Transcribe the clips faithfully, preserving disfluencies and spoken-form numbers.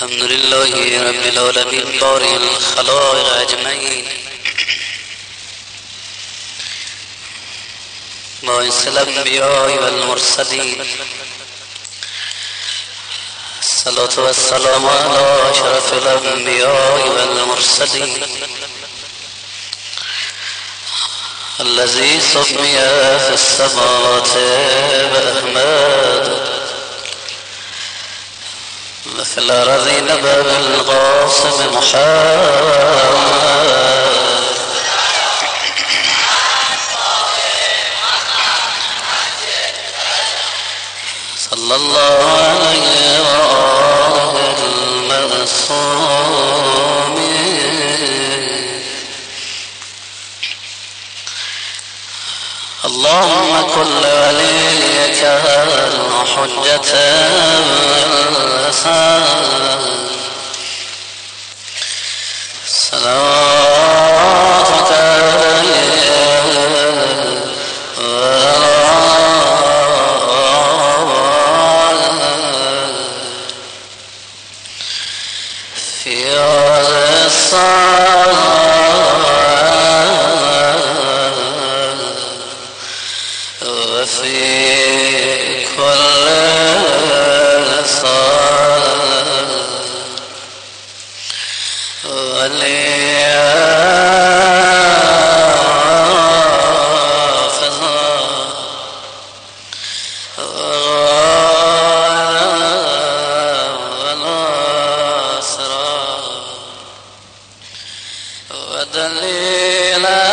الحمد لله رب العالمين بارئ الخلائق اجمعین باعث الانبیاء والمرسلین الصلاة والسلام على اشرف الانبیاء والمرسلین الذي سمي في السماوات بأحمد وفي الأرضين بالقاسم محمد صلى الله عليه وآله المعصومين اللهم كن وليك الحجة صلواتك في هذا الصلاة وفي كل صلاة ودليلا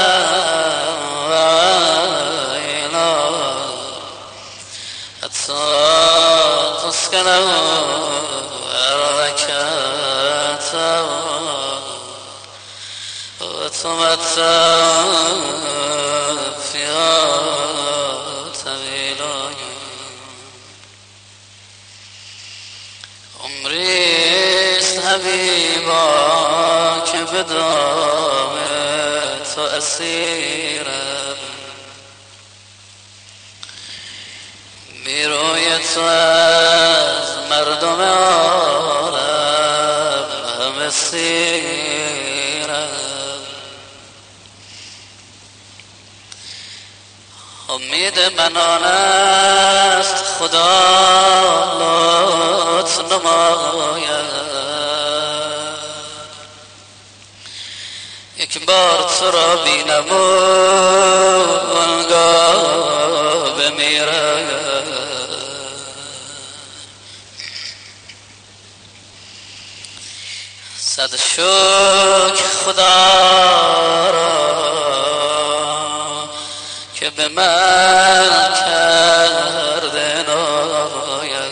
وعينا حتى تسكنه أرضكاته وتمتع فيها طويلا عمري حبيبا بدامت و اسیرم بیروی تو از مردم عالم همه سیرم امید من آن است خدا لطف نماید یک بار تو را بینم و آنگاه بمیرم صد شکر خدا را که به من کرده ناید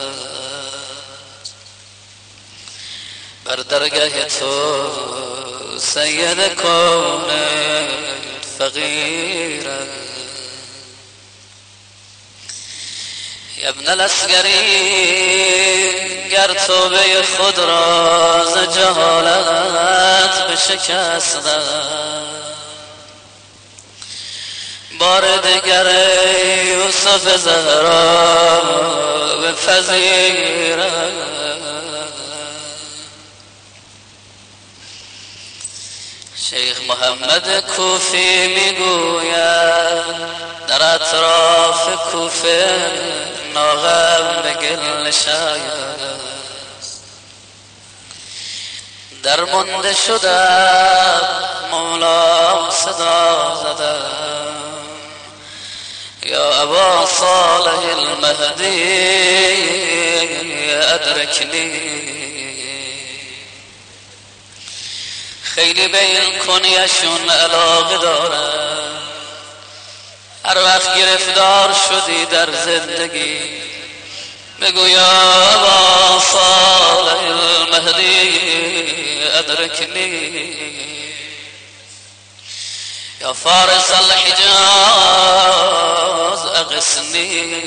بر درگاه تو سید کون فقیرم ابن الاسگری گر توبه خود را ز جهالت بشکستم بار دگر یوسف زهرا بپذیرم شیخ محمد کوفی میگوید در اطراف کوفه ناغم به گل شاید در منده شدم مولا صدا زدم یا ابا صالح المهدی ادرکنی خیلی به این کنیشون علاقه دارم هر وقت گرفتار شدی در زندگی بگو یا ابا صالح المهدی ادرکنی یا فارس الحجاز اغثنی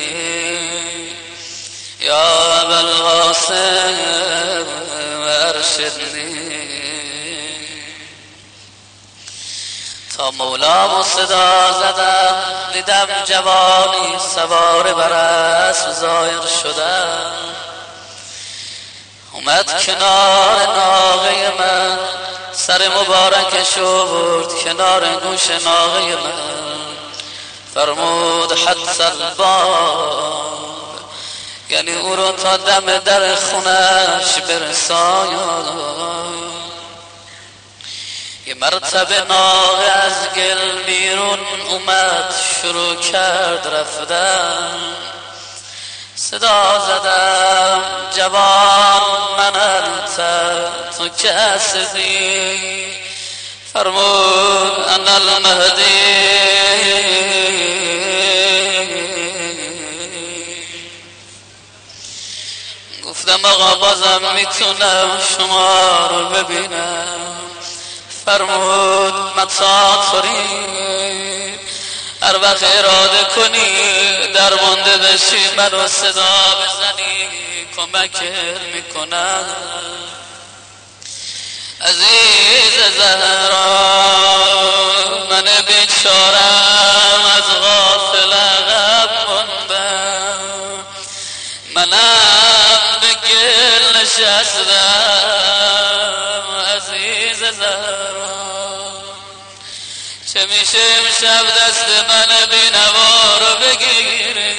یا ابا القاسم ارشدنی تا مولا صدا زدم دیدم جوانی سوار بر اسب ظاهر شدم اومد کنار ناقه من، سر مبارکشو برد کنار گوش ناقه من، فرمود حتی الباب، یعنی او رو تا دم در خونش برساید. یه مرتبه ناقه از گل بیرون اومد، شروع کرد رفتن، صدا زدم جوان من انت، تو که هستی؟ فرمود انا المهدی. گفتم آقا بازم میتونم شما رو ببینم؟ فرمود متا ترید، هر وقت اراده کنی در مونده بشی منو صدا بزنی کمکت میکنم. عزیز زهرا من بیچارم از غافل عقب موندم، منم به گل نشستم. عزیز زهرا چه میشه امشب دست من بینوا رو بگیری،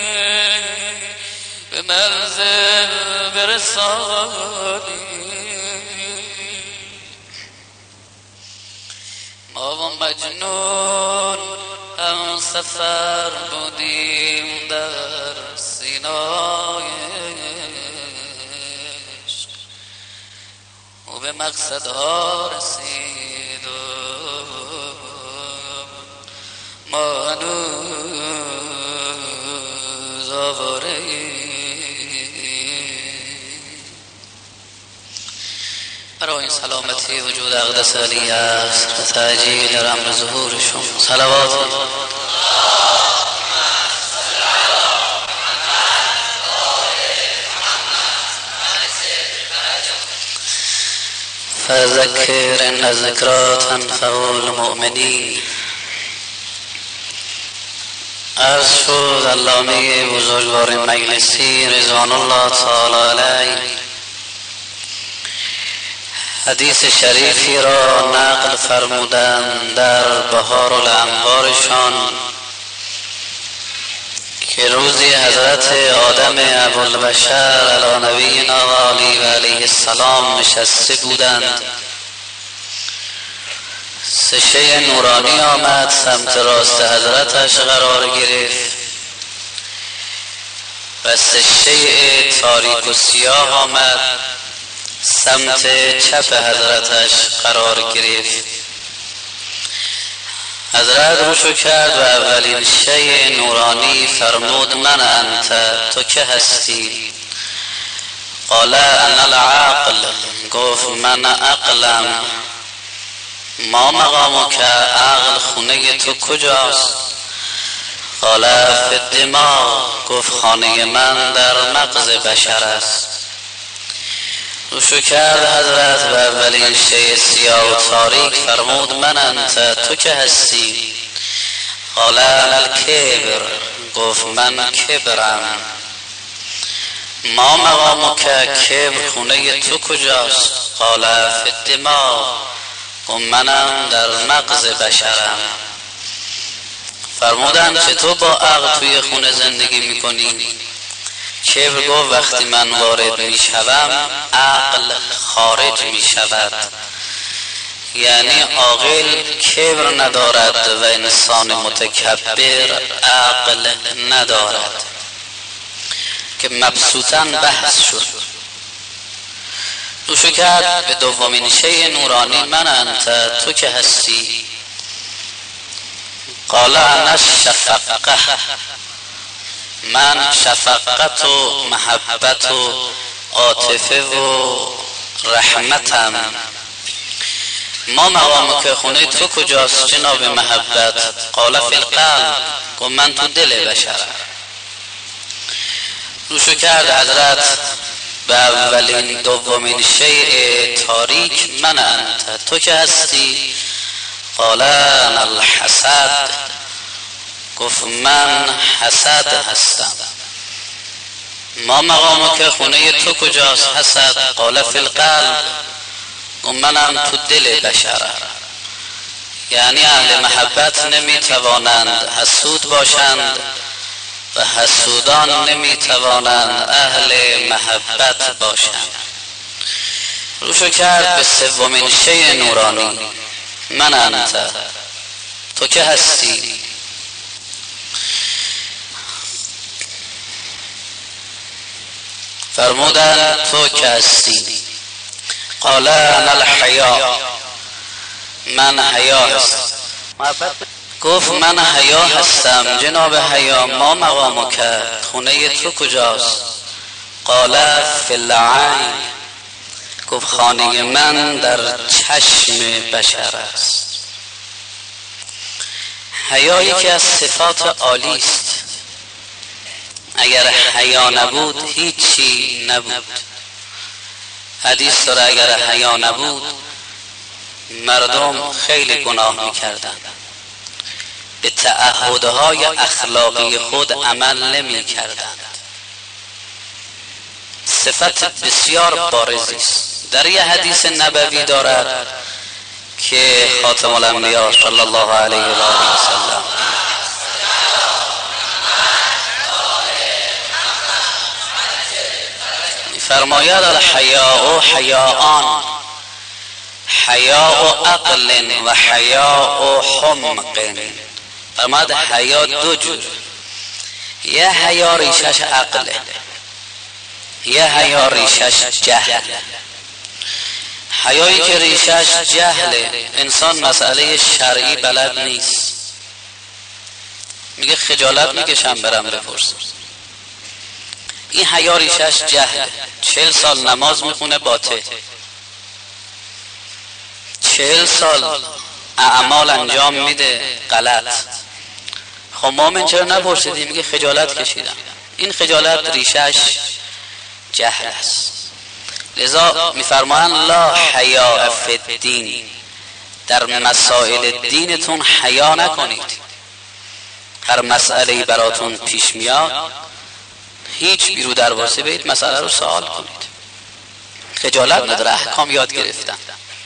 به منزل برسانی. ما و مجنون هم سفر بودیم در سینای عشق، و به مقصدها رسید و ما هنوز آواره برای این سلامتی وجود اقدس علی است و تعجیل امر ظهورشون صلوات. فذكر ان الذكرى تنفع المؤمنين. عرض شد علامه بزرگوار مجلسی رضوان الله تعالی علیه حدیث شریفی را نقل فرمودند در بهار الانوارشان که روزی حضرت آدم ابوالبشر علی نبینا علی و علیه السلام نشسته بودند. سشه نورانی آمد سمت راست حضرتش قرار گرفت و سشه تاریک و سیاه آمد سمت چپ حضرتش قرار گرفت. حضرت روشو کرد و اولین شیء نورانی فرمود من انت، تو که هستی؟ قال انا العقل، گفت من عقلم. ما مقامو که عقل خونه تو کجاست؟ قال فی الدماغ، گفت خانه من در مغز بشر است. روشو کرد حضرت و اولین شیء سیاه و تاریک فرمود من انت، تو که هستی؟ قال انا الکبر، گفت من کبرم. ما مقامو که کبر خونه تو کجاست؟ قال فی الدماغ، گفت منم در مغز بشرم. فرمودن چطور با عقل توی خونه زندگی میکنی؟ کبر گفت وقتی من وارد میشوم عقل خارج میشود، یعنی عاقل کبر ندارد و انسان متکبر عقل ندارد که مبسوطاً بحث شد. روشو کرد به دومین شیء نورانی من انت، تو که هستی؟ قال انا الشفقه، من شفقت و محبت و عاطفه و رحمتم. ما مقام که خونه تو کجاست جناب محبت؟ قال فی القلب، گفت من تو دل بشرم. روشو کرد حضرت به اولین دومین شیء تاریک من انت، تو که هستی؟ قال انا الحسد، گفت من حسد هستم. ما مقامو که خونه تو کجاست؟ حسد. قال فی القلب، منم تو دل بشرم. یعنی اهل محبت نمی توانند حسود باشند و حسودان نمی توانند اهل محبت باشند. روشو کرد به سومین شیء نورانی، من انت، تو که هستی. فرمودن تو که هستی. قال انا الحیا، من حیا هستم. گفت من حیا هستم. جناب حیا، ما مقامو کرد، خونه تو کجاست؟ قال فی العین، گفت خانه من در چشم بشر است. حیا یکی از صفات عالی است. اگر حیا نبود هیچی نبود. حدیث داره اگر حیا نبود مردم خیلی گناه میکردند، به تعهدهای اخلاقی خود عمل نمی کردند. صفت بسیار بارزی است. در یه حدیث نبوی دارد که خاتم الانبیا صلی الله علیه و آله و سلم فرماید الحیاء حیاءان، حیاء عقل و حیاء حمق. فرماید حیا دو جور، یه حیا ریشش عقله، یه حیا ریشش جهل. حیایی که ریشش جهله، انسان مسئله شرعی بلد نیست، میگه خجالت میکشم برم بپرسم. این حیا ریشش جهله. چهل سال نماز میخونه باطل، چهل سال اعمال انجام میده غلط. خب مومن چرا نپرسیدی؟ میگه خجالت کشیدم. این خجالت ریشش جهل است. لذا میفرمایند لا حیا فی الدین، در مسائل دینتون حیا نکنید. هر مسئله‌ای براتون پیش میاد هیچ بیرو دروازه برید مسئله رو سوال کنید. خجالت نداره، احکام یاد گرفتن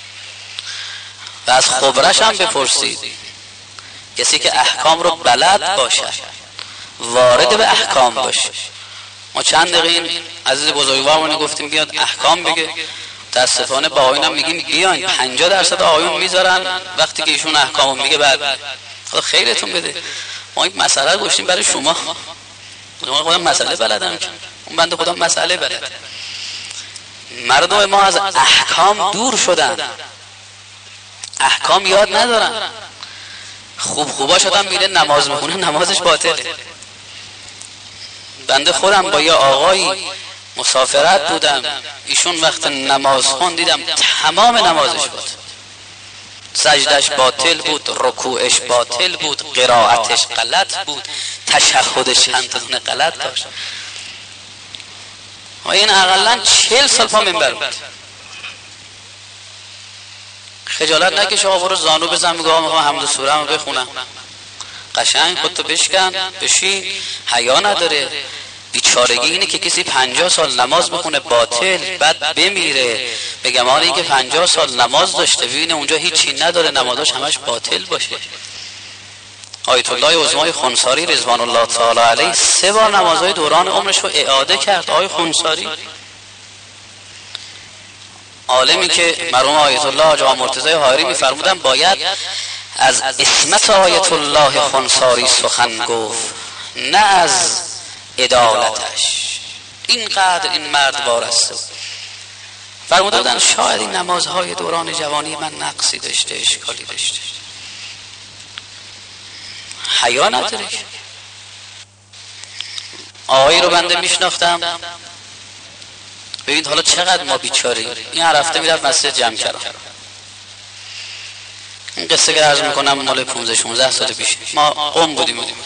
و از خبرش هم بپرسید. کسی که احکام رو بلد باشه، وارد به احکام باشه. ما چند دقیقه این عزیز بزرگوارمون گفتیم بیاد احکام بگه، متاسفانه با آقایون هم میگیم بیاین، پنجاه درصد آقایون میذارن وقتی که ایشون احکامو میگه بعد خدا خیرتون بده. ما این مسئله رو گفتیم برای شما، شما خودم مسئله بلدم که اون بنده خدا مسئله بلد. مردم ما از احکام دور شدن، احکام یاد ندارن. خوب خوبا شدن میره نماز میخونه، نمازش باطله. بنده خودم با یه آقایی مسافرت بودم، ایشون وقت نماز خون دیدم تمام نمازش بود، سجدش باطل بود، رکوعش باطل بود، قرائتش غلط بود، تشهدش چند تا دونه غلط داشت. و این اقلا چهل سال پا منبر بود. خجالت نکش آقا برو زانو بزن میگه آقا میخوام حمد و سوره رو بخونم. قشنگ خودتو بشکن بشین. حیا نداره. بیچارگی اینه که کسی پنجاه سال نماز بخونه باطل، بعد بمیره بگم آره که پنجاه سال نماز داشته ببینه اونجا هیچی نداره، نمازش همش باطل باشه. آیت الله عظمای خنساری رضوان الله تعالی علیه سه بار نمازهای دوران عمرش رو اعاده کرد. آقای خنساری عالمی که مرحوم آیت الله حاج آقا مرتضی حائری میفرمودن باید از عصمت آیت الله خنساری سخن گفت، نه از عدالتش. اینقدر این مرد وارسته بود. فرموده بودن شاید این نمازهای دوران جوانی من نقصی داشته، اشکالی داشته. حیا نداره. آقایی رو بنده میشناختم، ببینید حالا چقدر ما بیچاریم. این هر هفته میرفت مسجد جمع کردم. این قصه که عرض میکنم مال پانزده شانزده سال پیش. ما قم بودیم، این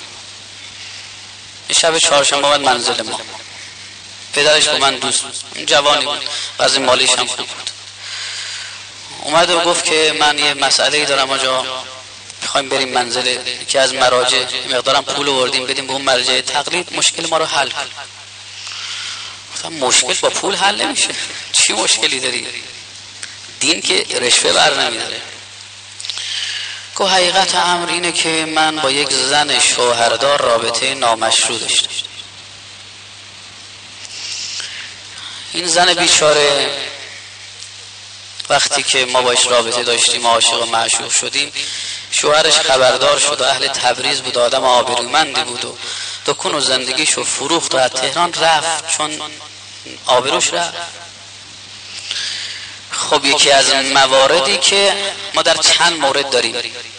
شب چهارشنبه اومد منزل ما. پدرش با من دوست بود، جوانی بود، وضع مالیش هم خوب بود. اومد و گفت که من یه مسئله‌ای دارم آجا، میخوایم بریم منزل که از مراجع مقدارم پول آوردیم بدیم به اون مرجع تقلید، مشکل ما رو حل کن. گفتم مشکل با پول حل نمیشه. چی مشکلی داری؟ دین که رشوه بر نمیداره. که حقیقت امر اینه که من با یک زن شوهردار رابطه نامشروع داشتم. این زن بیچاره وقتی که ما باش رابطه داشتیم، عاشق و معشوق شدیم، شوهرش خبردار شد و اهل تبریز بود، آدم آبرومندی بود و دکون و زندگیشو فروخت و از تهران رفت چون آبروش رفت. خب یکی از مواردی که ما در چند مورد داریم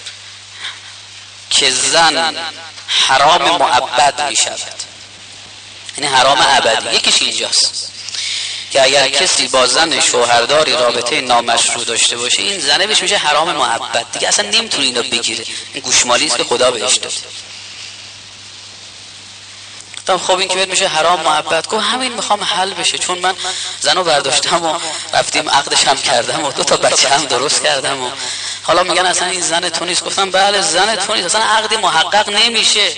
که زن حرام مؤبد می شود، یعنی حرام ابدی، یکیش اینجاست که اگر کسی با زن شوهرداری رابطه نامشروع داشته باشه، این زنه بهش میشه حرام مؤبد، دیگه اصلا نمیتونه اینو بگیره. این گوشمالی است که خدا بهش داده. خب این که بهت میشه حرام مؤبد. گفت همین میخوام حل بشه، چون من زنو برداشتم و رفتیم عقدش هم کردم و دو تا بچه هم درست کردم و حالا میگن اصلا این زن تو نیست. گفتم بله زن تو نیست، اصلا عقدی محقق نمیشه،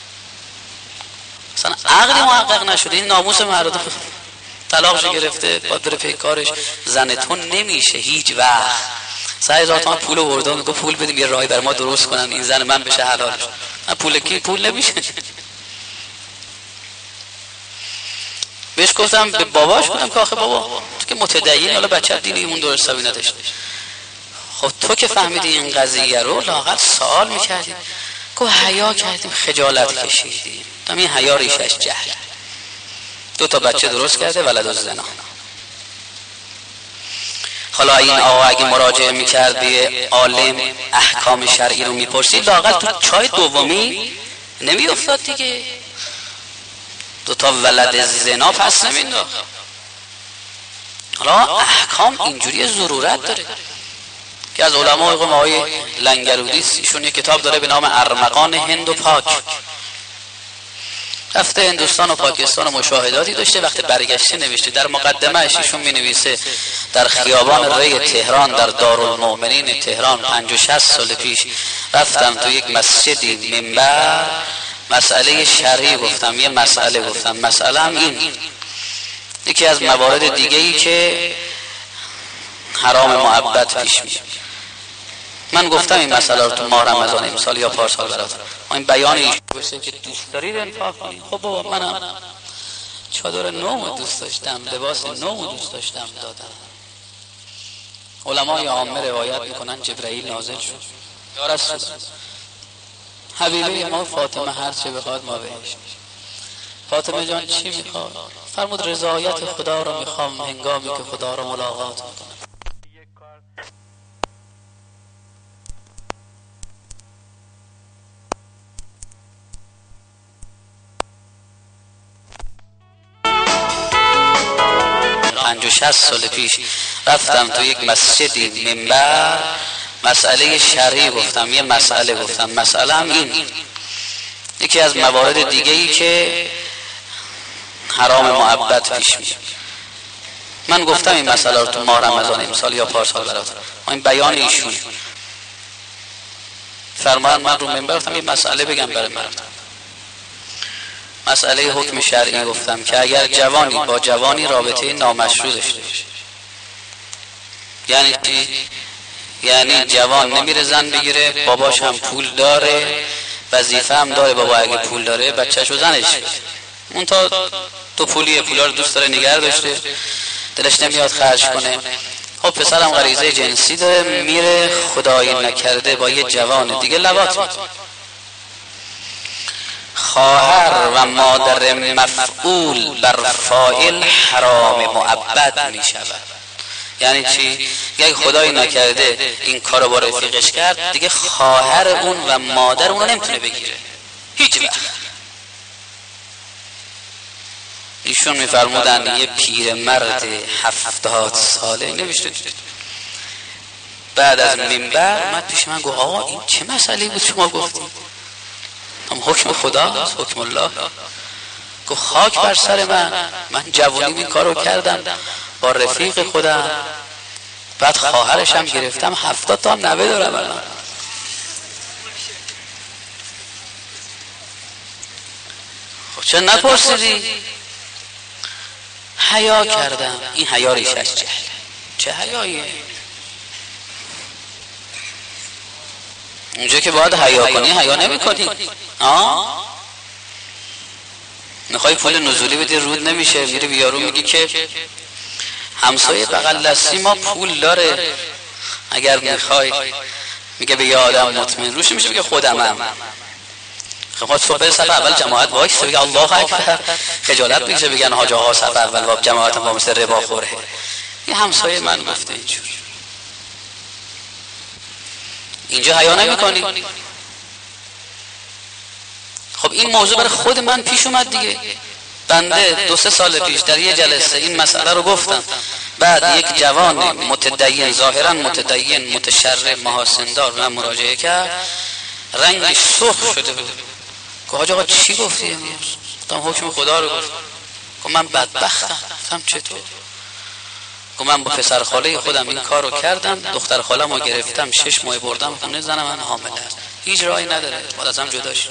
اصلا عقدی محقق نشده، این ناموس مردم، طلاقش گرفته باید بره پی کارش، زن تو نمیشه هیچ وقت. سه هزار تومان پول آوردم، میگه پول بدیم یه راهی بر ما درست کنن این زن من بشه حلالش. من پول کی پول نمیشه. بهش گفتم به باباش، گفتم که آخه بابا تو که متدین، حالا بچه دینی اون درست حسابی نداشت، خب تو که فهمیدی این قضیه رو لااقل سوال میکردی. گفت حیا کردیم، خجالت کشیدیم. تام این حیا ریشش جهل. دو تا بچه درست کرده، ولد و زنا. حالا این آقا اگه مراجعه میکرد به عالم احکام شرعی رو میپرسید، لااقل تو چای دومی نمیافتاد دیگه. دو تا ولد زنا پس نمینداخت. حالا احکام اینجوری ضرورت داره که از علمای قوم آقای لنگرودی ایشون یک کتاب داره به نام ارمغان هند و پاک. رفته هندوستان و پاکستان و مشاهداتی داشته، وقتی برگشته نوشته در مقدمه‌اش ایشون می‌نویسه در خیابان ری تهران در دارالمؤمنین تهران پنجاه و شصت سال پیش رفتم تو یک مسجدی منبر مسئله شرعی گفتم، یه مسئله گفتم، مسئله هم این. یکی از موارد دیگه ای که حرام مؤبد پیش میاد، من گفتم این مسئله رو تو ماه رمضان امسال یا پارسال براتون، این بیان ایشون باشه که دوست دارید انفاق کنید. خب بابا منم چادر نو دوست داشتم، لباس نو دوست داشتم دادم. علمای عامه روایت میکنن جبرئیل نازل شد، یا رسول حبیبه ما فاطمه هر چه بخواد ما بهش. فاطمه جان چی میخواد؟ فرمود رضایت خدا رو میخوام هنگامی که خدا رو ملاقات میکنم. پنج و شصت سال پیش رفتم تو یک مسجدی منبر مسئله شرعی گفتم، یه مسئله گفتم، مسئله هم این. یکی از موارد دیگه ای که حرام مؤبد پیش میاد، من گفتم این مسئله رو تو ماه رمضان امسال یا پارسال براتون، این بیان ایشون. فرمان من رو منبر گفتم یه مسئله بگم برای مردم، مسئله حکم شرعی گفتم که اگر جوانی با جوانی رابطه نامشروع داشته باشه، یعنی چی؟ یعنی جوان نمیره زن بگیره، باباش هم پول داره، وظیفه هم داره، بابا اگه پول داره بچه‌شو زنش بده، اون تا تو پولیه، پولا رو دوست داره نگه داشته، دلش نمیاد خرج کنه. خب پسرم غریزه جنسی داره، میره خدایی نکرده با یه جوان دیگه لواط میکنه. خواهر و مادر مفعول بر فاعل حرام مؤبد می شود. یعنی چی؟ اگه خدایی نکرده این کارو با رفیقش کرد، دیگه خواهر اون و مادر اون رو نمیتونه بگیره هیچ وقت. ایشون میفرمودن یه پیرمرد هفتاد ساله نوشته بعد از منبر اومد پیش من گفت آقا این چه مسئله بود شما گفتید؟ هم حکم خدا، حکم الله. گفت خاک بر سر من، من جوانی این کارو کردم با رفیق خودم، بعد خواهرش هم گرفتم، هفتاد تا هم نوه دارم الان. خب چه نپرسیدی؟ حیا کردم. این حیا ریشش جهله. چه حیاییه؟ اونجا که باید حیا کنی حیا نمی کنی. آه میخوای پول نزولی بدی رود نمیشه، میری بیارو میگی که همسایه بغل دستی ما پول داره اگر میخوای، میگه به یه آدم مطمئن روش میشه، میگه خودمم. خب صبح صف اول جماعت وایس بگه الله اکبر، خجالت بکشه بگن حاج آقا صف اول با جماعت با مثل ربا خوره. این همسایه من گفته اینجور. اینجا حیا نمی‌کنی. خب این موضوع برای خود من پیش اومد دیگه. بنده دو سه سال پیش در یه جلسه این مسئله رو گفتم، بعد یک جوان متدین، ظاهرا متدین، متشرف، محاسندار من مراجعه کرد، رنگش سرخ شده بود. که حاج آقا چی گفتی امروز؟ گفتم حکم خدا رو گفتم. گفت من بدبختم. گفتم چطور؟ گفت من با پسر خاله خودم این کار رو کردم، دختر خالم رو گرفتم شش ماه بردم خونه، زنم من حامله است، هیچ راهی نداره، باید از هم جدا شه.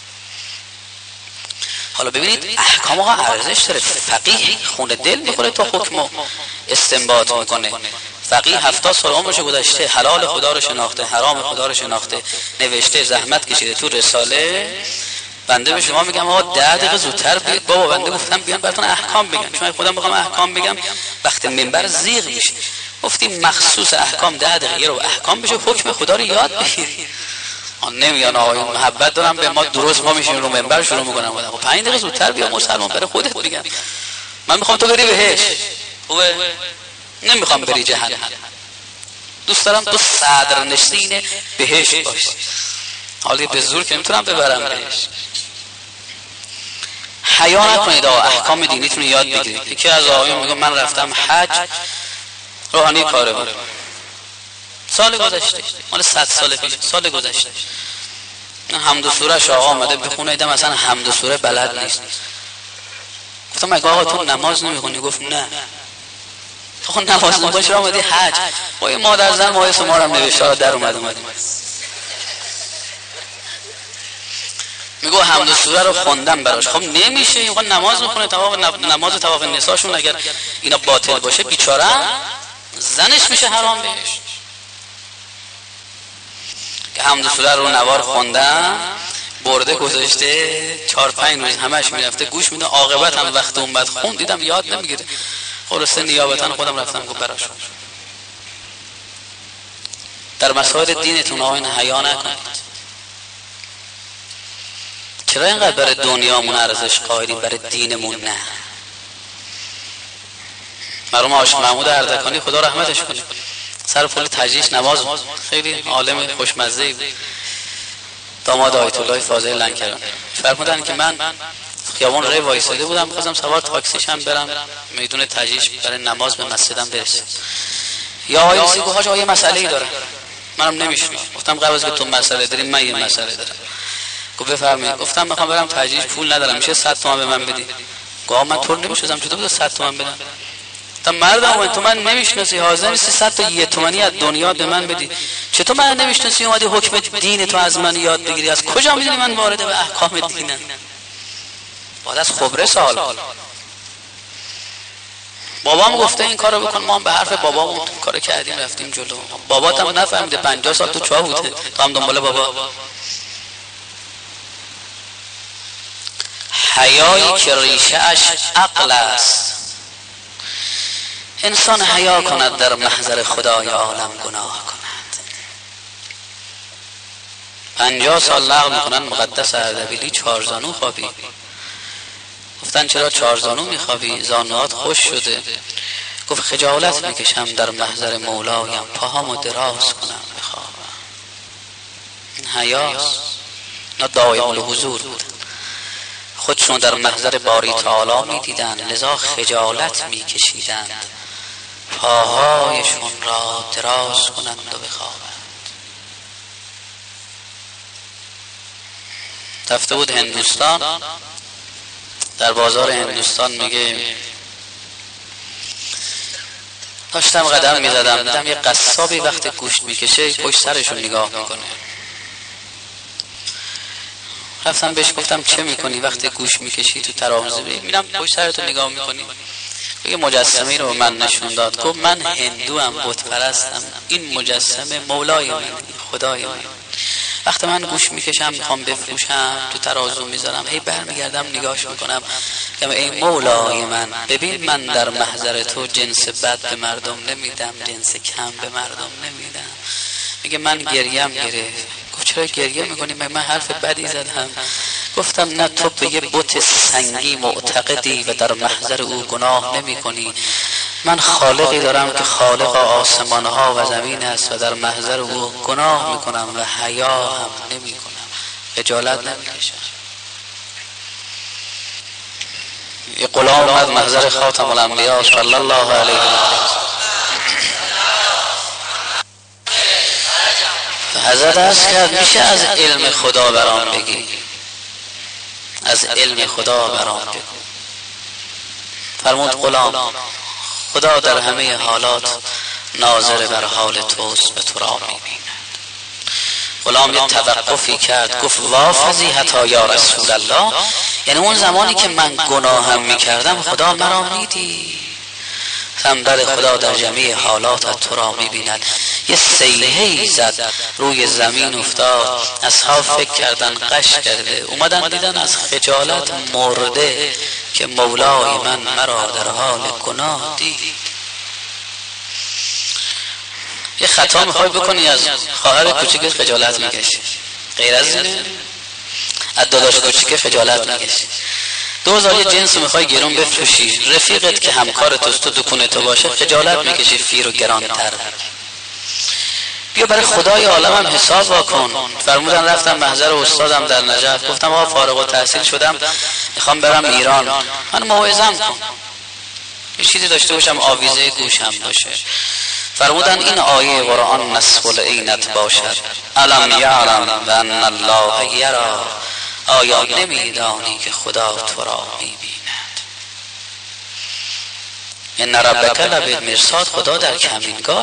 حالا ببینید احکام ها ارزش داره. فقیه خون دل میکنه تا حکم استنباط میکنه. فقیه هفتاد سال عمرش گذشته، حلال خدا رو شناخته، حرام خدا رو شناخته، نوشته، زحمت کشیده تو رساله. بنده به شما میگم آقا ده دقیقه زودتر بیاید بابا، بنده گفتم بیان براتون احکام بگم، چون خودم میخوام احکام بگم وقت منبر زیغ میشه. گفتیم مخصوص احکام ده دقیقه رو احکام بشه، حکم خدا رو یاد بگیرید. آن نمیان آقایون محبت دارم به ما، درست ما میشیم رو منبر شروع میکنم خودم پنج دقیقه زودتر بیا مسلمان، برای خودت بگم من میخوام تو بری بهش، خوبه؟ نمیخوام بری جهنم، دوست دارم تو صدر نشین بهش باشی. حالی به زور که نمیتونم ببرم بهش. حیا نکنید آقا، احکام دینیتون یاد بگیرید. یکی از آقایون میگه من رفتم حج، روحانی کاره بود، سال گذشته، مال صد سال پیش، سال گذشته حمد و سوره ش آقا آمده بخونه، دیدم مثلا حمد و سوره بلد نیست. گفتم مگه آقا تو نماز نمیخونی؟ گفت نه. تو خود نماز نمیخونی چرا آمدی حج؟ با یه مادر زن ماه شما هم نوشته در اومد اومدیم. میگو حمد و سوره رو خوندم براش. خب نمیشه، این نماز میخونه، طواف نماز طواف نساشون اگر اینا باطل باشه بیچاره زنش میشه حرام بهش. که حمد و سوره رو نوار خوندم، برده گذاشته چهار پنج روز همش میرفته گوش میده، عاقبت هم وقت اون بعد خوند دیدم یاد نمیگیره. خلاصه نیابتا خودم رفتم گفت براشون. در مسائل دینتون آقایون حیا نکنید. چرا اینقدر برای دنیامون ارزش قائلیم، برای دینمون نه؟ مرحوم آش محمود اردکانی خدا رحمتش کنه، سر پل تجریش نماز خیلی عالم خوشمزه بود، داماد آیت الله فاضل لنکرانی. فرمودن که من خیابان ری وایساده بودم، می‌خواستم سوار تاکسیشم برم میدون تجریش برای نماز به مسجدم برسم. یا آقای سی گفت حاج آقا یه مسئله‌ای داره، منم نمی‌شناسم. گفتم قبل از که تو مسئله داری من یه مسئله دارم. گفت بفرمایید. گفتم میخوام برم تجریش، پول ندارم، میشه صد تومن به من بدی؟ گفت من طور نمی‌شناسم چطور بود صد تومن بدم؟ گفتم مردم تو من نمی‌شناسی، حاضر نیستی صد تا یه تومانی از دنیا به من بدی؟ چطور من نمی‌شناسی اومدی حکم دین تو از من یاد بگیری؟ از کجا می‌دونی من وارد به احکام دینم؟ بعد از خبره سوال. بابام گفته این کارو بکن، ما هم به حرف بابامون کارو کردیم رفتیم جلو. بابات هم نفهمیده، پنجاه سال تو چاه بوده، تو هم دنبال بابا. حیایی که ریشه اش عقل است. انسان حیا کند در محضر خدای عالم گناه کند. پنجاه سال لغو میکنن مقدس اردبیلی چهار زانو خوابی. گفتن چرا چهار زانو میخوابی؟ زانوات خوش شده. گفت خجالت میکشم در محضر مولایم، پاهامو دراز کنم بخوابم. این حیاست. اینا دائم الحضور بودن، خودشون در محضر باری تعالی میدیدن، لذا خجالت میکشیدند پاهایشون را دراز کنند و بخوابند. رفته بود هندوستان، در بازار هندوستان میگه داشتم قدم میزدم، دیدم یه قصابی وقت گوشت میکشه پشت سرشون نگاه میکنه. رفتم بهش گفتم چه میکنی وقت گوشت میکشی تو ترابزه؟ میرم پشت سرتون نگاه میکنی. یه مجسمه رو من نشون داد، گفت من هندو ام، بت پرستم، این مجسمه مولای من، خدای من. وقتی من گوش میکشم میخوام بفروشم، تو ترازو میذارم، هی برمیگردم نگاش میکنم که ای مولای من، ببین من در محضر تو جنس بد به مردم نمیدم، جنس کم به مردم نمیدم. میگه من گریم گرفت. گفت چرا گریه میکنی؟ من حرف بدی زدم؟ گفتم نه، تو به یه بت سنگی معتقدی و در محضر او گناه نمی کنی. من خالقی دارم که خالق آسمان ها و زمین است و در محضر او گناه میکنم و حیا هم نمی کنم، خجالت نمی کشم. یه غلام از محضر خاتم الانبیا صلی الله علیه و آله حضرت عرض کرد میشه از علم خدا برام بگی؟ از علم خدا برام بگو. فرمود غلام، خدا در همه حالات ناظر بر حال توست و تو را میبیند. غلام یه توقفی کرد، گفت وا فضیحتا یا رسول الله، یعنی اون زمانی که من گناهم میکردم خدا مرا میدید؟ بله، خدا در جمعی حالات تو را میبیند. یه سیلهی زد روی زمین افتاد، اصحاب فکر کردن قش کرده، اومدن دیدن از خجالت مرده که مولای من مرا در حال گناه دید. یه خطا میخوای بکنی، از خواهر کوچیک خجالت میکشی، غیر از اینه؟ از داداش کوچیک خجالت میکشی. دوزار یه جنس میخوای گرون بفروشی، رفیقت که همکار توست تو دکونه تو باشه خجالت میکشی فیر و گرانتر. بیا برای خدای عالم هم حساب واکن. فرمودن رفتم محضر استادم در نجف، گفتم آقا فارغ التحصیل شدم میخوام برم ایران، من موعظه‌ام کن، یه چیزی داشته باشم آویزه گوشم باشه. فرمودن این آیه قرآن نصف العینت باشد، الم یعلم و ان الله یرا، آیا نمیدانی که خدا تو را میبیند؟ ان ربک لبالمرصاد، خدا در کمینگاه.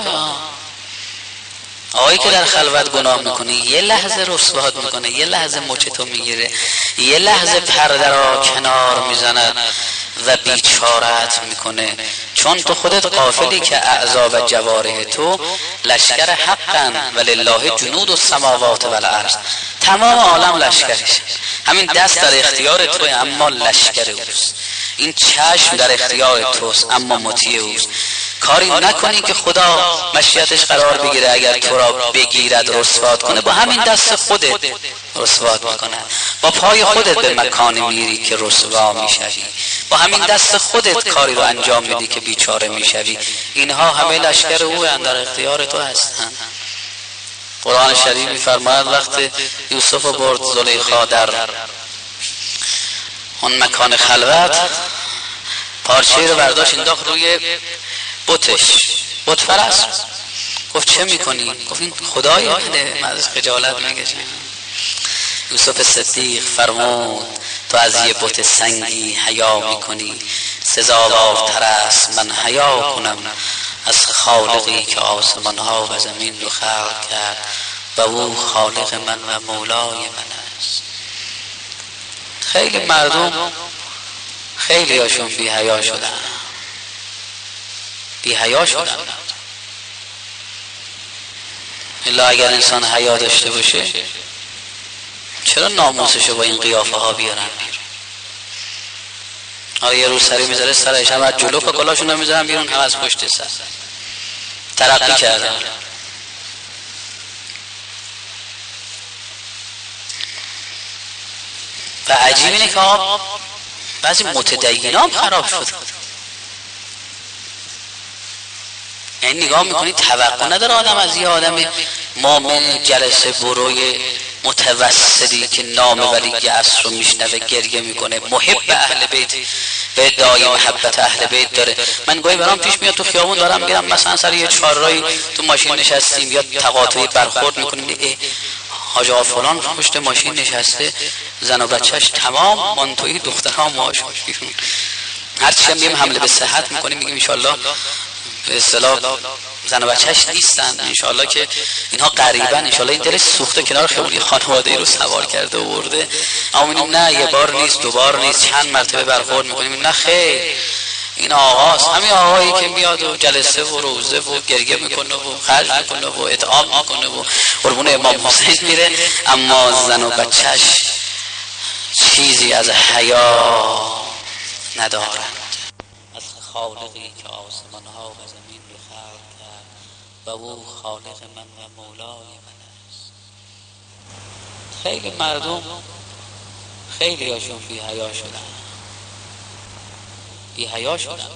آقایی که در خلوت گناه میکنه یه لحظه رسوات میکنه، یه لحظه مچتو میگیره، یه لحظه پرده را کنار میزند و بیچارت میکنه، چون تو خودت غافلی که اعضا و جوارح تو لشکر حقن و لله جنود السماوات و الارض، تمام عالم لشکرش، همین دست در اختیار توه اما لشکر اوست، این چشم در اختیار توست اما مطیع اوست. کاری نکنی که خدا مشیتش قرار بگیره، اگر تو را بگیرد رسوات کنه، با همین دست خودت رسوات میکنه، با پای خودت به مکانی میری که رسوا میشوی، با همین دست خودت کاری رو انجام میدی که بیچاره میشوی. اینها همه لشکر او در اختیار تو هستن. قرآن شریف میفرماید وقت یوسف برد زلیخا در اون مکان خلوت، پارچه رو برداشت انداخت روی بتش، بت پرست. گفت چه میکنی؟ گفت این خدای منه، من از خجالت میکشم. یوسف صدیق فرمود تو از یه بت سنگی حیا میکنی، سزاوارتر است من حیا کنم از خالقی که آسمان ها و زمین رو خلق کرد و او خالق من و مولای من است. خیلی مردم خیلی هاشون بی حیا شدن، بی حیا شدن. الا اگر انسان حیا داشته باشه چرا ناموسشو با این قیافه ها بیارن بیرون؟ آره یه روز سری میذاره سرش، هم از جلو کلاشون رو میذارن بیرون، هم از پشت سر. ترقی کردن. و عجیب اینه که بعضی متدینان هم خراب شد. یعنی نگاه میکنی توقع نداره آدم از یه آدم مؤمن جلسه بروی متوسطی که نام ولی عصر رو میشنوه گریه میکنه، محب اهل بیت و ادعای محبت اهل بیت داره. من گاهی برام پیش میاد تو خیابون دارم میرم مثلا سر یه چهارراهی تو ماشین نشستیم یا تقاطعی برخورد میکنیم، حاج آقا فلان پشت ماشین نشسته، زن و بچهش تمام مانتوی دخترها موهاش بیرون، هرچی هم میگیم حمله به صحت میکنیم، میگیم ان شاء الله به اصطلاح زن و بچهش نیستن، انشالله که اینها قریبا انشالله این دلش سوخته کنار خیابون خانواده ای رو سوار کرده و برده. اما میگیم نه یه بار نیست، دو بار نیست، چند مرتبه برخورد میکنیم، نه خیر، این آقاست، همین آقایی که میاد و جلسه و روزه و گریه میکنه و خرج میکنه و اطعام میکنه و قربون امام حسین میره، اما زن و بچهش چیزی از حیا ندارند. از خالقی که آسمان ها و زمین رو خلق کرد و او خالق من و مولای من است. خیلی مردم خیلی هاشون بی حیا شدن، بی حیا شدن.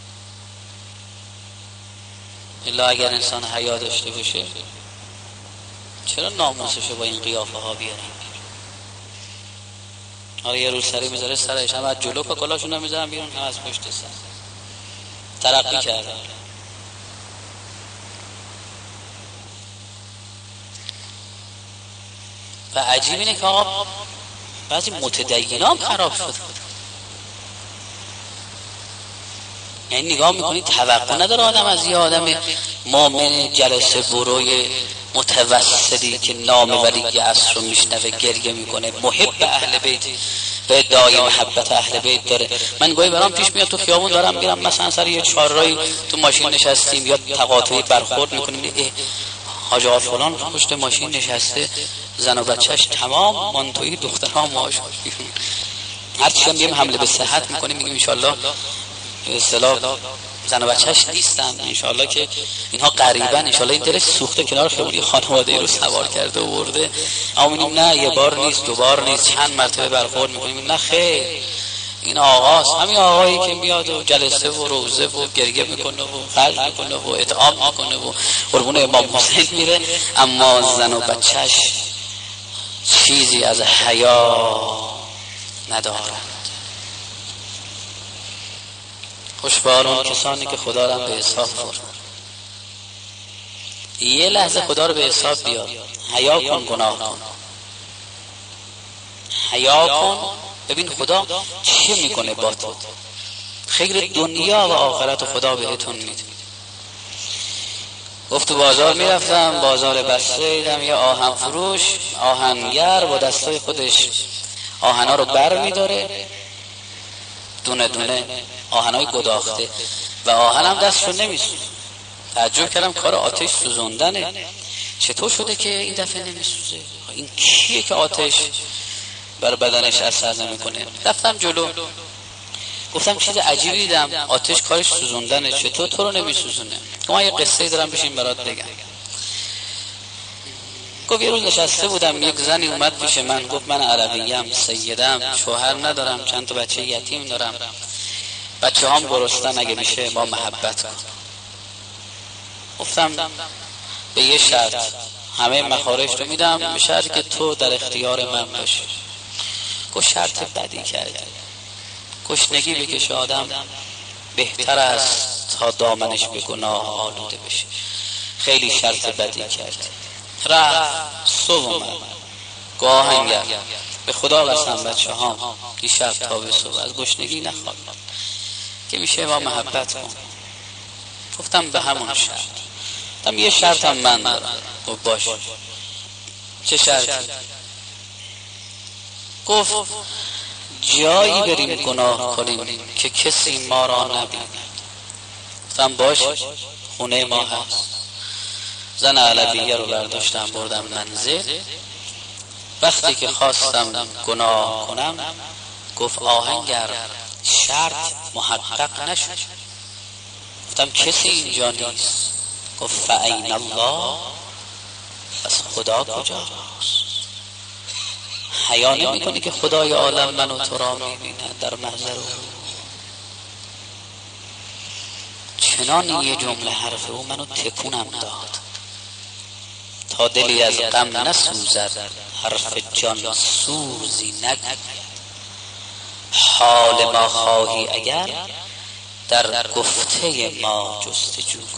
الا اگر انسان حیا داشته باشه چرا ناموسشو با این قیافه ها بیارن؟ آره یه روز سری میذاره سرش، هم از جلو پا کلاشون هم میذارن بیرون، هم از پشت سر. ترقی کردن. و عجیب اینه که آقا بعضی متدینا هم خراب شد. یعنی نگاه میکنید توقع نداره آدم از یه آدم مؤمن جلسه بروی متوسلی که نام ولی عصر رو میشنوه گریه میکنه، محب اهل بیت به ادعای محبت اهل بیت داره. من گاهی برام پیش میاد تو خیابون دارم میرم مثلا سر یه چهارراهی تو ماشین نشستیم یا تقاطعی برخورد میکنیم، اه حاج آقا فلان پشت ماشین نشسته، زن و بچهش تمام مانتوی دخترها ماش، هر چی هم یه حمله به صحت میکنیم میگیم ان شاء الله به اصطلاح زن و بچهش نیستن، انشالله که اینها قریبا انشالله این دلش سوخته کنار خیلی خانواده رو سوار کرده و برده. اما میگیم نه یه بار نیست دو بار نیست چند مرتبه برخورد میکنیم. نه خیر، این آقاست، همین آقایی که میاد و جلسه و روزه و گریه میکنه و خرج میکنه و اطعام میکنه و قربون امام حسین میره، اما زن و بچهش چیزی از حیا ندارند. خوشبال اون کسانی که خدا را به حساب برد. یه لحظه خدا رو به حساب بیار، حیا کن، گناه کن، حیا کن، ببین خدا چه میکنه با تو. خیر دنیا و آخرت خدا بهتون میده. گفت تو بازار میرفتم، بازار بسته، دیدم یه آهن فروش، آهنگر با دستای خودش آهنا رو بر میداره، دونه دونه آهنای گداخته و آهن هم دستشو نمیسوزه. تعجب کردم کار آتش سوزوندنه، چطور شده که این دفعه نمیسوزه؟ این کیه که آتش بر بدنش اثر نمیکنه؟ رفتم جلو، گفتم چیز عجیبی دیدم، آتش کارش سوزوندنه، چطور تو رو نمیسوزونه؟ من یه قصه دارم بشین برات بگم. گفت یه روز نشسته بودم، یک زنی اومد پیش من، گفت من عربیم، سیدم، شوهر ندارم، چند تا بچه یتیم دارم، بچه هم گرسنن، اگه میشه با محبت کن. گفتم به یه شرط، همه مخارج رو میدم به شرطی که تو در اختیار من باشی. گفت شرط بدی کردی، گشنگی بکشه آدم بهتر است تا دامنش به گناه آلوده بشه، خیلی شرط بدی کردی. رفت صبح اومد گاهنگر، به خدا قسم بچه ها دیشب تا به صبح از گشنگی نخواد که میشه با محبت کن. گفتم به همون شرط. گفتم یه شرط هم من دارم. گفت باشه. چه شرطی؟ گفت جایی بریم گناه کنیم که کسی ما را نبیند. گفتم باشه، خونه ما هست. زن علویه رو برداشتم بردم منزل. وقتی که خواستم گناه کنم گفت آهنگر شرط محقق نشد. گفتم کسی اینجا نیست. گفت فأین الله، پس خدا کجاست؟ حیا نمی کنی که خدای عالم من و تو را می بیند در محضر او؟ چنان یه جمله حرف او منو تکونم داد تا دلی از غم نسوزد، حرف جان سوزی نگوید. حال ما خواهی اگر در گفته ما جستجو کن.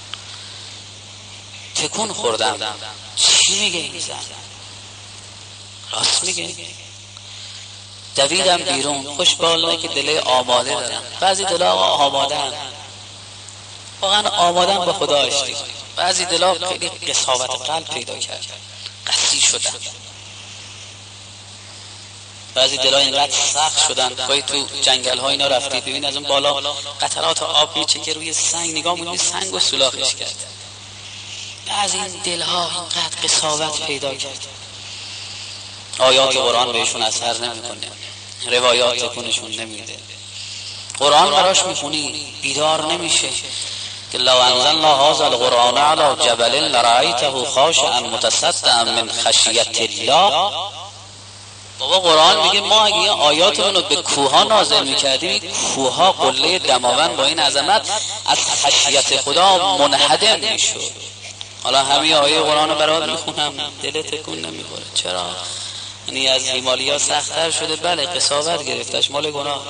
تکون خوردم، چی میگه این زن؟ راست میگه. دویدم بیرون، خوشبالانه که دل آماده دارم. بعضی دلا آماده هم واقعا آمادن با خدا آشتی. بعضی دلا خیلی قساوت قلب پیدا کرد، قسی شدن بعضی دلها اینقدر سخت شدن، گاهی تو جنگل ها اینا رفتی ببین از اون بالا قطرات آب میچه که روی سنگ نگاه می‌کنی سنگ و سولاخش کرد. بعضی این دلها اینقدر قساوت پیدا کرد، آیات قرآن بهشون اثر نمیکنه، روایات تکونشون نمیده، قرآن براش میخونی بیدار نمیشه که لو انزلنا هذا القرآن على جبل لرأيته خاشعا متصدعا من خشیت الله. بابا قرآن میگه ما اگه آیاتمون رو به کوها نازل میکردیم، کوها قله دماوند با این عظمت از خشیت خدا منهدم میشد. حالا همین آیه قرآن رو برات میخونم دلت تکون نمیخوره. چرا؟ یعنی از هیمالیا سخت‌تر شده؟ بله قساوت گرفتش، مال گناه.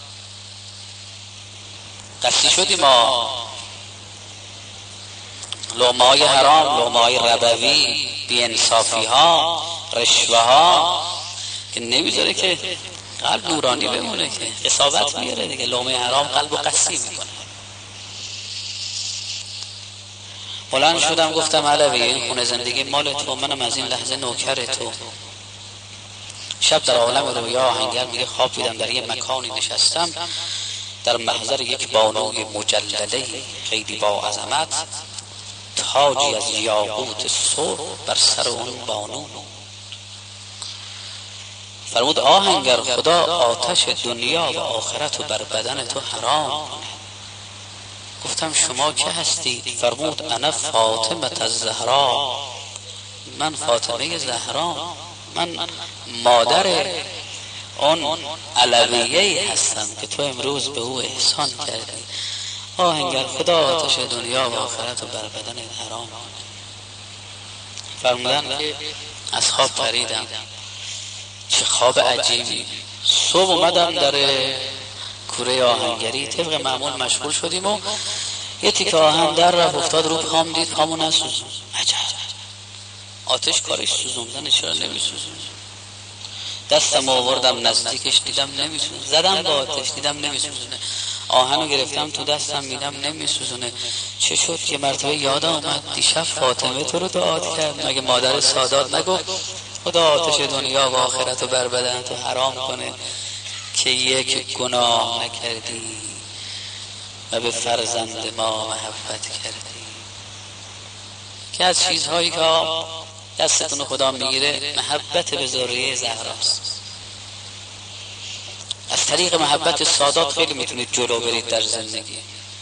قصی شدیم ما لقمه های حرام، لقمه های ربوی، بی‌انصافی ها، رشوه ها که نمیذاره که قلب نورانی بمونه، که قساوت میاره دیگه. لقمه حرام قلب رو قصی میکنه. بلند شدم گفتم علوی این خونه زندگی مال تو، منم از این لحظه نوکر تو. شب در عالم رویا آهنگر میگه خواب دیدم در یه مکانی نشستم در محضر یک بانوی مجلله خیلی با عظمت، تاجی از یاقوت سرخ بر سر اون بانو. فرمود آهنگر خدا آتش دنیا و آخرت رو بر بدن تو حرام کنه. گفتم شما که هستید؟ فرمود انا فاطمه الزهرا، من فاطمه زهرا، من مادر اون علویه هستم که تو امروز به او احسان کردی. آهنگر خدا آتش دنیا و آخرت رو بر بدن حرام کنه. فرمودن که از خواب پریدم، چه خواب عجیبی. صبح اومدم در کوره آهنگری، طبق معمول مشغول شدیم و یه تیکه آهن در رفت افتاد رو پام، دید پامو نسوزون. عجب آتش کارش سوزوندن، چرا نمیسوزون؟ دستم آوردم نزدیکش دیدم نمیسوزونه، زدم با آتش دیدم نمیسوزونه، آهنو گرفتم تو دستم میدم نمیسوزونه. چه شد؟ یه مرتبه یاد آمد دیشب فاطمه تو رو دعات کرد، مگه مادر سادات نگفت خدا آتش دنیا و آخرت رو بر بدن تو حرام کنه که یک گناه نکردی و به فرزند ما محبت کردی؟ که از چیزهایی که دستتون خدا میگیره محبت به ذریه زهراست. از طریق محبت سادات خیلی میتونید جلو برید در زندگی.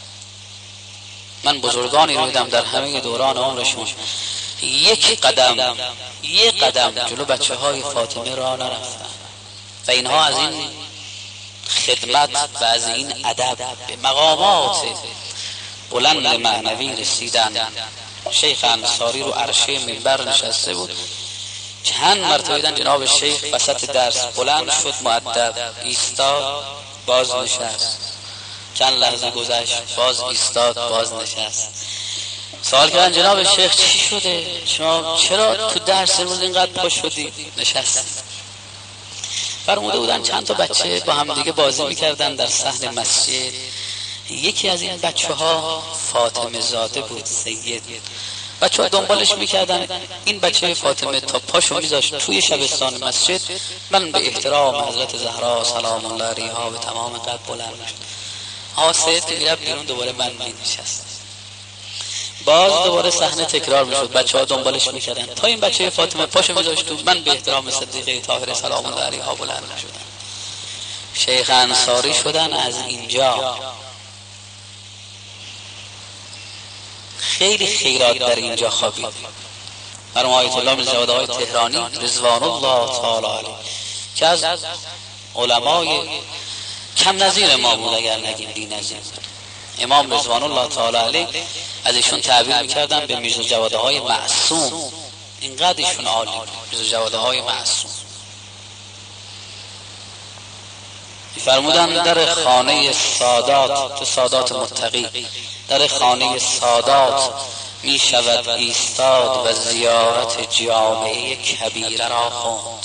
من بزرگانی رو دیدم در همه دوران عمرشون یک قدم یک قدم جلو بچه های فاطمه را نرفتن و اینها از این خدمت و از این ادب به مقامات بلند معنوی رسیدن. شیخ انصاری رو عرشه منبر نشسته بود، چند مرتبه دیدن جناب شیخ وسط درس بلند شد، مؤدب ایستاد، باز نشست، چند لحظه گذشت، باز ایستاد، باز نشست. سوال کردن جناب شیخ چی شده؟ شما چرا تو درس روز اینقدر پا شدی؟ نشست. فرموده بودن چند تا بچه با هم دیگه بازی میکردن در صحن مسجد. یکی از این بچه ها فاطمه زاده بود، سید. بچه ها دنبالش میکردن، این بچه فاطمه تا پاشو میذاشت توی شبستان مسجد. من به احترام حضرت زهرا سلام الله علیها به تمام قد بلند میشد. آقا سید میرفت بیرون، دوباره من مینشست، باز دوباره صحنه تکرار میشد، بچه ها دنبالش میکردن تا این بچه فاطمه پاشو میذاشت تو. من به احترام صدیقه طاهره سلام الله علیها بلند میشدم. شیخ انصاری شدن از اینجا. خیلی خیرات در اینجا خوابید. مرحوم آیت الله میرزا جواد آقای تهرانی رضوان الله تعالی علیه که از علمای کم نظیر ما بود، اگر نگیم بی نظیر. امام رضوان الله تعالی علیه از ایشون تعبیر میکردن به میرزا جواد آقای معصوم. اینقدر ایشون عالی بود، میرزا جواد آقای معصوم. فرمودن در خانه سادات، تو سادات متقی، در خانه سادات می شود ایستاد و زیارت جامعه کبیره را خوند.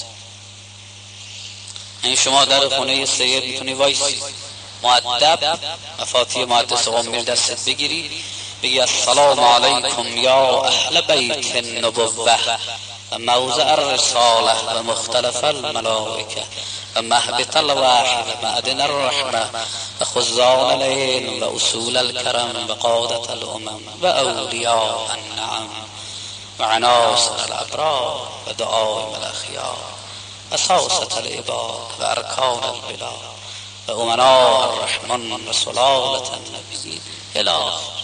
یعنی شما در خانه سید میتونی وایسی، مؤدب مفاتیح محدث قم دستت بگیری، بگی السلام علیکم یا اهل بیت النبوه و موضع الرساله و مختلف الملائکه و مهبط الوحی و معدن الرحمه و خزان العلم و اصول الكرم و قادة الامم و اولیاء النعم و عناصر الابرار و دعائم الاخیار و ساسة العباد و ارکان البلاد و امناء الرحمن و سلالة النبیین الی آخر.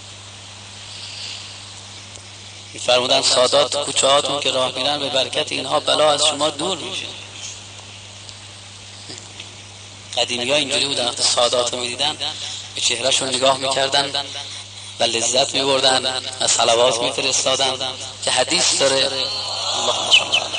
فرمودن سادات کوچه هاتون که راه میرن به برکت اینها بلا از شما دور میشه. قدیمی ها اینجوری بودن، وقتی سادات رو میدیدن به چهره شون نگاه میکردن و لذت میبردن و صلوات میفرستادن که حدیث داره. اللهم صل علی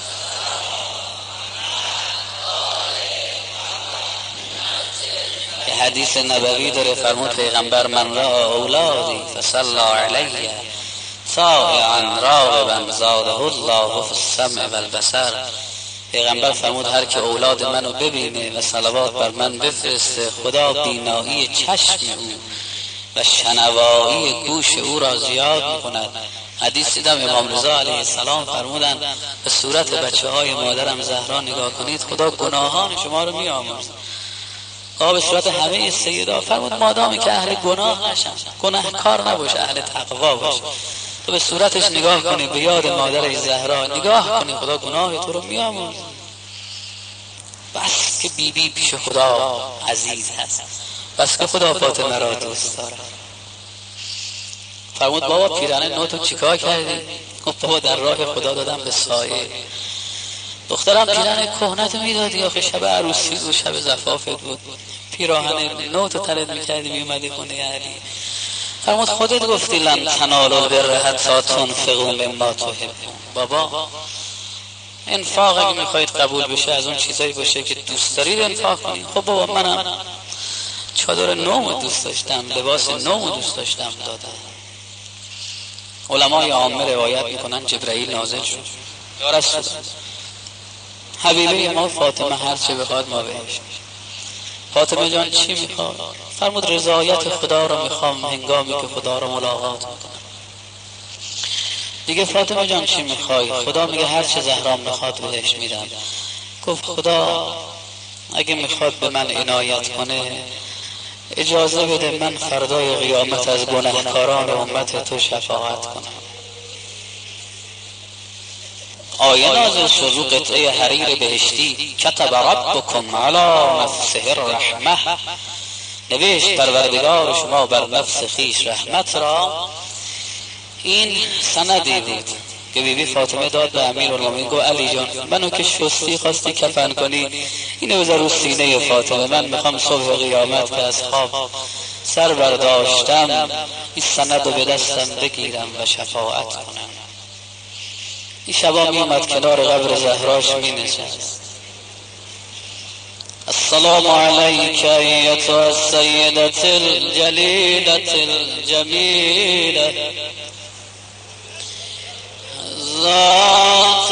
که حدیث نبوی داره، فرمود پیغمبر من را اولادی فصلی علیه طائعا راغبا زاده الله فی السمع و البصر. پیغمبر فرمود هر که اولاد منو ببینه و صلوات بر من بفرسته، خدا بینایی چشم او و شنوایی گوش او را زیاد میکند. حدیث دیدم امام رضا علیه السلام فرمودن به صورت بچه های مادرم زهرا نگاه کنید، خدا گناهان شما رو میآمرزد. آقا به صورت همه سیدا فرمود مادامی که اهل گناه نشن، گناهکار نباشه، اهل تقوا باشه، تو به صورتش نگاه کنی، به یاد مادر زهرا نگاه کنی، خدا گناه تو رو میآمرزه. بس که بی بی پیش خدا عزیز هست، بس که خدا فاطمه را دوست داره. فرمود بابا پیرانه نو تو چیکار کردی؟ گفت بابا در راه خدا دادم به سایه. دخترم پیرانه کهنت میدادی، آخه شب عروسی بود، شب زفافت بود، پیراهن نو تو ترد میکردی میومدی خونه علی. فرمود خودت گفتی لن تنالوا البر حتی تنفقوا مما تحبون. بابا انفاق اگه میخواید قبول بشه از اون چیزایی باشه که دوست دارید انفاق کنید. خب بابا منم چادر نو دوست داشتم، لباس نو دوست داشتم دادم. علمای عامه روایت میکنن جبرئیل نازل شد، یا رسول حبیبه ما فاطمه هر چه بخواد ما بهش. فاطمه جان چی میخواد؟ فرمود رضایت خدا رو میخوام هنگامی که خدا رو ملاقات میکنم. دیگه فاطمه جان چی میخوای؟ خدا میگه هر چه زهرا میخواد بهش میدم. گفت خدا اگه میخواد به من عنایت کنه اجازه بده من فردای قیامت از گناهکاران امت تو شفاعت کنم. آیه نازل شد رو قطعه حریر بهشتی، کتب ربکم علی نفسه الرحمه، نوشت پروردگار شما بر نفس خیش رحمت را. این سندی بود که بیبی فاطمه داد به امیرالمومنین، گفت علی جان منو که شستی خواستی کفن کنی، اینو بذار رو سینه فاطمه، من میخوام صبح قیامت که از خواب سر برداشتم این سند رو به دستم بگیرم و شفاعت کنم. این شبا می اومد کنار قبر زهراش می نشست. السلام علیک ایتها السیدة الجلیلة الجمیلة ذات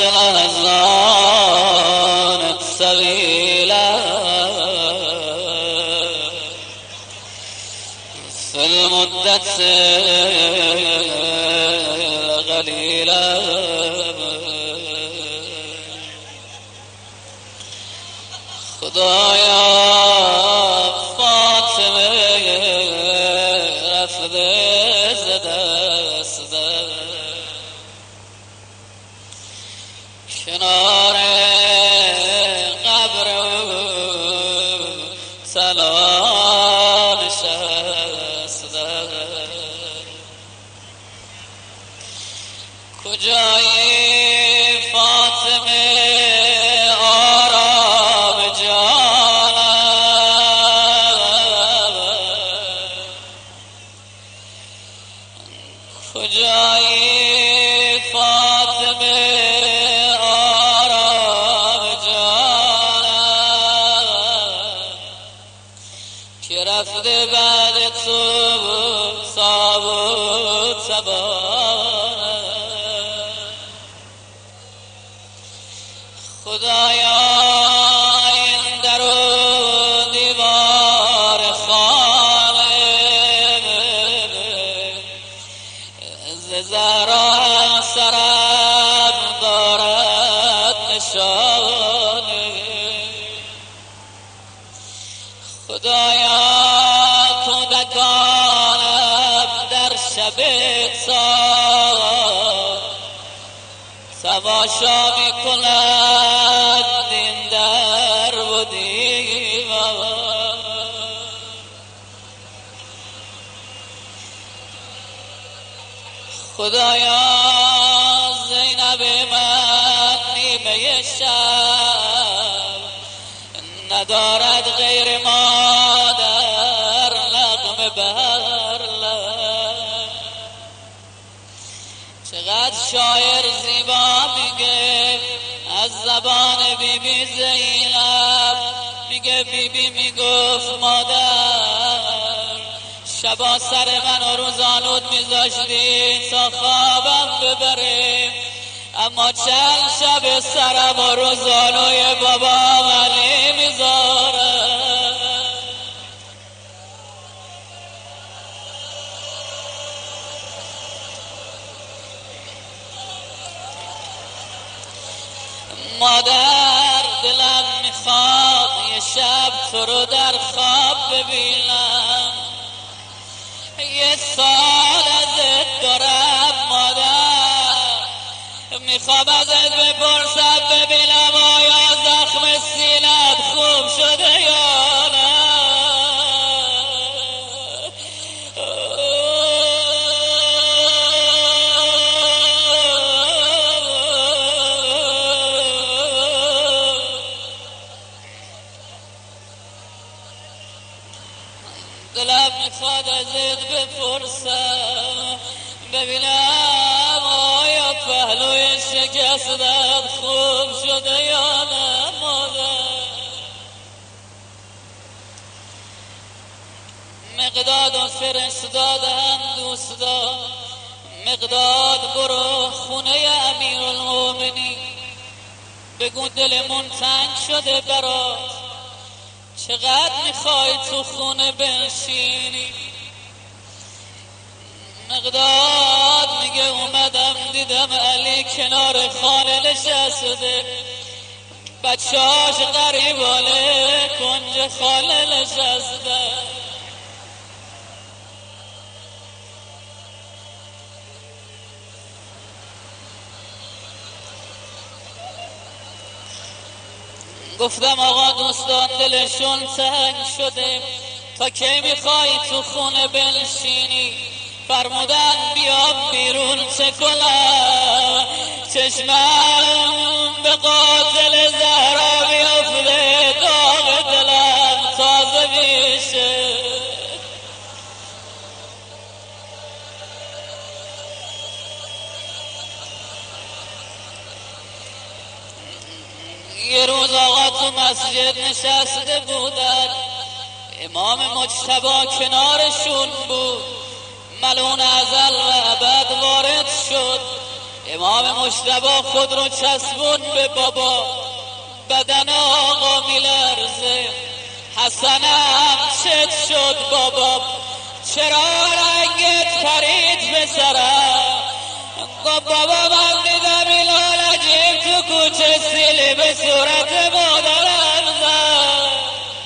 الأذان الطويلة في المدة القليلة خدایا فاطمه رفته ز دست کنار قبر سلام نشسته، کجای فاطمه کجای فاطمه آرام جانم که رفته بعد تو صابود سبانم. خدایا این در و دیوار خانه زهرا سرم دارد نشانه، خدایا کودکانم در شب سال تماشا میکنند این در و دیوار. خدایا زینب من نیمه شب ندارد غیر مادر نغمه بر لب. چقدر شاعر زیبا میگه از زبان بی بی زینب، میگه بی بی میگفت مادر شبا سر من و روزانود میذاشتی تا خوابم ببره، اما چند شب سرم و روزانوی بابام علی میذاره. مادر دلم میخواد یه شب تو رو در خواب ببینم، یه سال ازت دارم مادر، میخوام ازت بپرسم ببینم آیا زخم سینت خوب شده یا نه. دلم میخواد ازت بپرسم ببینم آیا پهلوی شکستت خوب شده یا نه مادر. مقداد و فرستادم دوست دار، مقداد برو خونه امیرالمومنین بگو دلمون تنگ شده برات، چقدر میخوای تو خونه بنشینی. مقداد میگه اومدم دیدم علی کنار خانه نشسته، بچه‌هاش غریبانه کنج خانه نشسته. گفتم آقا دوستان دلشون تنگ شده، تا کی میخوای تو خونه بنشینی؟ فرمودن بیام بیرون چه کنم، چشمم به قاتل زهرا بیفته داغ دلم تازه میشه. یه روز آقا تو مسجد نشسته بودن، امام مجتبی کنارشون بود، ملعون ازل و ابد وارد شد. امام مجتبی خود رو چسبون به بابا، بدن آقا میلرزه. حسنم چت شد بابا، چرا رنگت پرید به سرم؟ گفت بابا من دیدم این عجیب تو کوچه سیلی به صورت مادرم زد.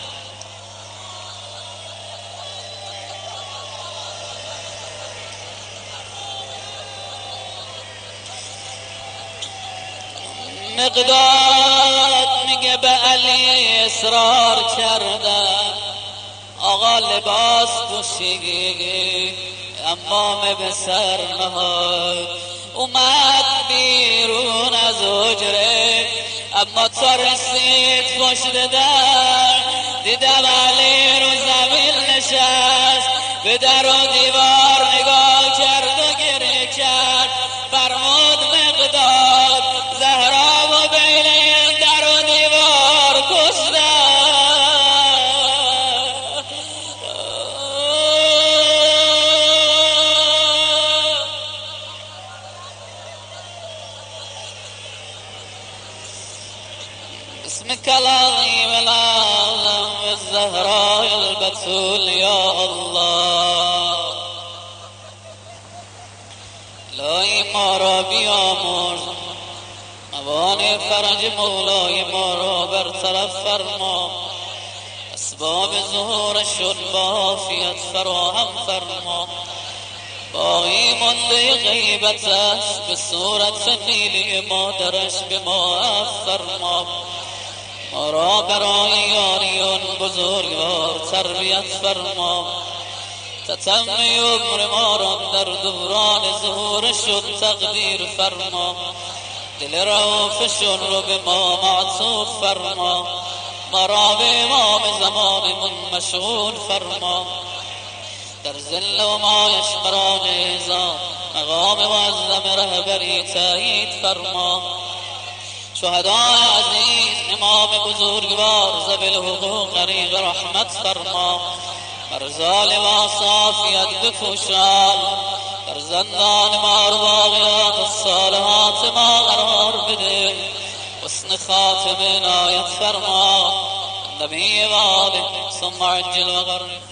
مقداد میگه به علی اصرار کردم آقا لباس پوشیدی، امامه به سر نهاد. اومد بیرون از حجره، اما تا رسید پشت در دیدم علی رو زمین نشست، به در و دیوار نگاه کرد و گریه کرد. فرمود مقداد زهرا و بین در و دیوار کشتم. باسمك العظيم العظم الزهراء البتول يا الله، الهی ما را بیامرز، موانع فرج مولای ما را برطرف فرما. اسباب ظهورشون بافیت فراهم فرما. باقی مانده غیبت است به صورت نیلی مادرش به ما فرما. ما را برای یاری آن بزرگوار تربیت فرما. تتم عمر ما را در دوران ظهورشون تقدیر فرما. دل رؤوفشون رو به ما معطوف فرما. ما را به امام زمانمون مشهود فرما. در ذل و مایش برای ایزا مقام معظم رهبری تایید فرما. شهدای عزیز امام بزرگوار ذوی الحقوق غریق رحمت فرما. بر ظالم عافیت بپوشان. در زندان ما باقیات الصالحات ما قرار بده. حسن خاتم عنایت فرما. نبی و آله ثم عجل و غرب.